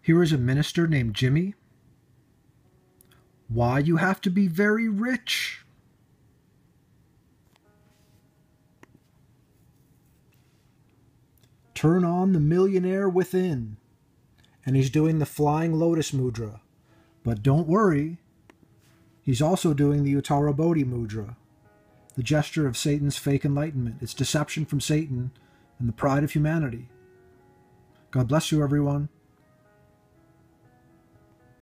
Here is a minister named Jimmy. Why, you have to be very rich. Turn on the millionaire within. And he's doing the flying lotus mudra. But don't worry, he's also doing the Uttara Bodhi mudra, the gesture of Satan's fake enlightenment. It's deception from Satan and the pride of humanity. God bless you, everyone.